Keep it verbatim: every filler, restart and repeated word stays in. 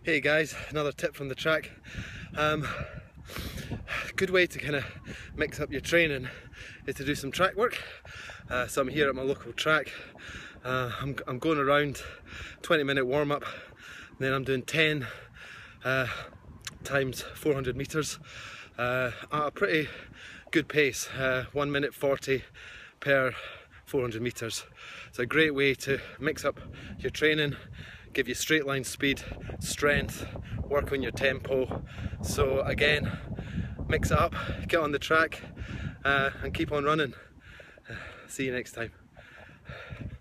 Hey guys, another tip from the track. Um, good way to kind of mix up your training is to do some track work. Uh, so I'm here at my local track. Uh, I'm, I'm going around twenty minute warm up, then I'm doing ten uh, times four hundred meters uh, at a pretty good pace, uh, one minute forty per four hundred meters. It's a great way to mix up your training, give you straight line speed, strength, work on your tempo. So again, mix it up, get on the track uh, and keep on running. Uh, see you next time.